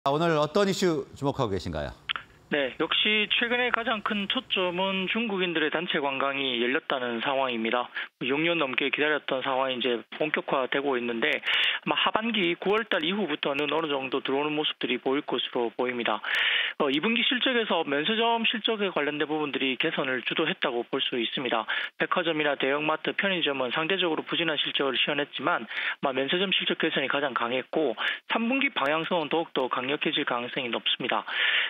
오늘 어떤 이슈 주목하고 계신가요? 네, 역시 최근에 가장 큰 초점은 중국인들의 단체 관광이 열렸다는 상황입니다. 6년 넘게 기다렸던 상황이 이제 본격화되고 있는데 아마 하반기 9월달 이후부터는 어느 정도 들어오는 모습들이 보일 것으로 보입니다. 2분기 실적에서 면세점 실적에 관련된 부분들이 개선을 주도했다고 볼 수 있습니다. 백화점이나 대형마트, 편의점은 상대적으로 부진한 실적을 시현했지만 아마 면세점 실적 개선이 가장 강했고 3분기 방향성은 더욱더 강력해질 가능성이 높습니다.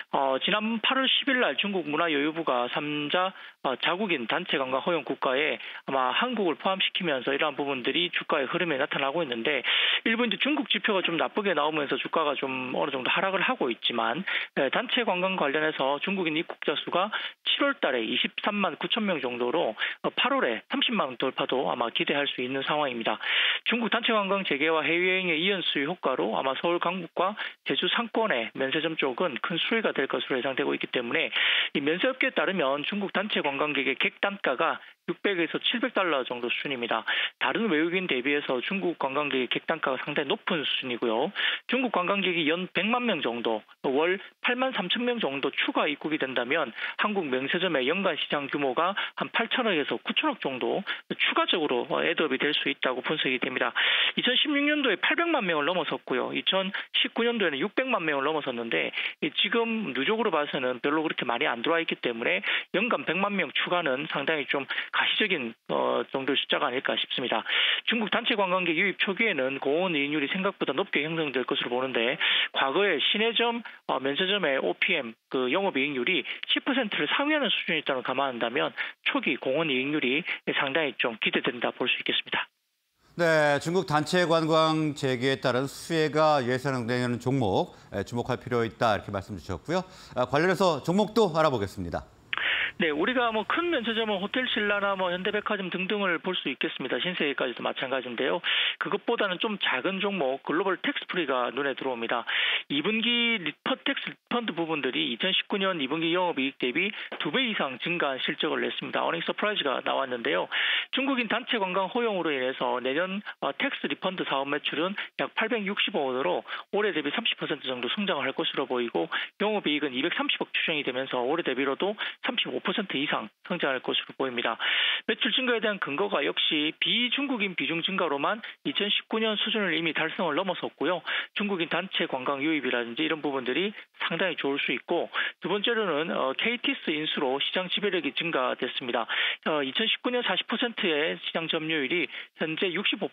지난 8월 10일 날 중국 문화여유부가 3자 자국인 단체 관광 허용 국가에 아마 한국을 포함시키면서 이러한 부분들이 주가의 흐름에 나타나고 있는데 일부 이제 중국 지표가 좀 나쁘게 나오면서 주가가 좀 어느 정도 하락을 하고 있지만 단체 관광 관련해서 중국인 입국자 수가 7월 달에 23만 9천 명 정도로 8월에 30만 명 돌파도 아마 기대할 수 있는 상황입니다. 중국 단체 관광 재개와 해외여행의 이연 수요 효과로 아마 서울 강북과 제주 상권의 면세점 쪽은 큰 수혜가 될 것으로 예상되고 있기 때문에 이 면세업계에 따르면 중국 단체 관광객의 객 단가가 600에서 700달러 정도 수준입니다. 다른 외국인 대비해서 중국 관광객의 객 단가가 상당히 높은 수준이고요. 중국 관광객이 연 100만 명 정도, 월 8만 3천 명 정도 추가 입국이 된다면 한국 면세점의 연간 시장 규모가 한 8천억에서 9천억 정도 추가적으로 애드업이 될 수 있다고 분석이 됩니다. 2016년도에 800만 명을 넘어섰고요. 2019년도에는 600만 명을 넘어섰는데 지금 누적으로 봐서는 별로 그렇게 많이 안 들어와 있기 때문에 연간 100만 명 추가는 상당히 좀 가시적인 정도의 숫자가 아닐까 싶습니다. 중국 단체 관광객 유입 초기에는 고온 이익률이 생각보다 높게 형성될 것으로 보는데 과거에 시내점, 면세점의 OPM 영업이익률이 10%를 상회하는 수준이었다는 걸 감안한다면 초기 공원 이익률이 상당히 좀 기대된다 볼 수 있겠습니다. 네, 중국 단체 관광 재개에 따른 수혜가 예상되는 종목 주목할 필요 있다 이렇게 말씀 주셨고요. 관련해서 종목도 알아보겠습니다. 네, 우리가 큰 면세점은 호텔신라나 현대백화점 등등을 볼 수 있겠습니다. 신세계까지도 마찬가지인데요. 그것보다는 좀 작은 종목 글로벌 텍스프리가 눈에 들어옵니다. 2분기 텍스 리펀드 부분들이 2019년 2분기 영업이익 대비 2배 이상 증가한 실적을 냈습니다. 어닝 서프라이즈가 나왔는데요. 중국인 단체 관광 허용으로 인해서 내년 텍스 리펀드 사업 매출은 약 860억 원으로 올해 대비 30% 정도 성장을 할 것으로 보이고 영업이익은 230억 추정이 되면서 올해 대비로도 35% 이상 성장할 것으로 보입니다. 매출 증가에 대한 근거가 역시 비중국인 비중 증가로만 2019년 수준을 이미 달성을 넘어섰고요. 중국인 단체 관광 유입이라든지 이런 부분들이 상당히 좋을 수 있고 두 번째로는 KTS 인수로 시장 지배력이 증가됐습니다. 2019년 40%의 시장 점유율이 현재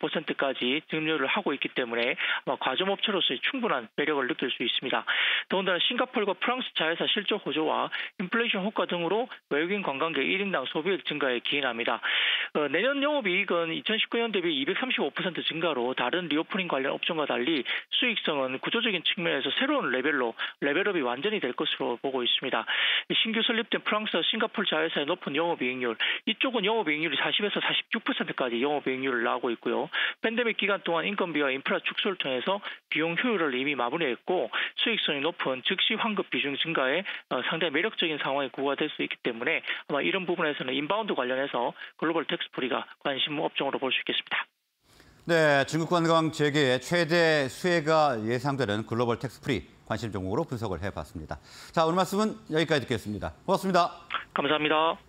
65%까지 점유를 하고 있기 때문에 과점업체로서의 충분한 매력을 느낄 수 있습니다. 더군다나 싱가포르와 프랑스 자회사 실적 호조와 인플레이션 효과 등으로 외국인 관광객 1인당 소비액 증가에 기인합니다. 내년 영업이익은 2019년 대비 235% 증가로 다른 리오프닝 관련 업종과 달리 수익성은 구조적인 측면에서 새로운 레벨업이 완전히 될 것으로 보고 있습니다. 신규 설립된 프랑스와 싱가포르 자회사의 높은 영업이익률, 이쪽은 영업이익률이 40에서 46%까지 영업이익률을 나오고 있고요. 팬데믹 기간 동안 인건비와 인프라 축소를 통해서 비용 효율을 이미 마무리했고 수익성이 높은 즉시 환급 비중 증가에 상당히 매력적인 상황이 구가될 수 있기 때문에 아마 이런 부분에서는 인바운드 관련해서 글로벌 텍스프리가 관심 업종으로 볼 수 있겠습니다. 네, 중국 관광 재개의 최대 수혜가 예상되는 글로벌 텍스프리 관심 종목으로 분석을 해봤습니다. 자, 오늘 말씀은 여기까지 듣겠습니다. 고맙습니다. 감사합니다.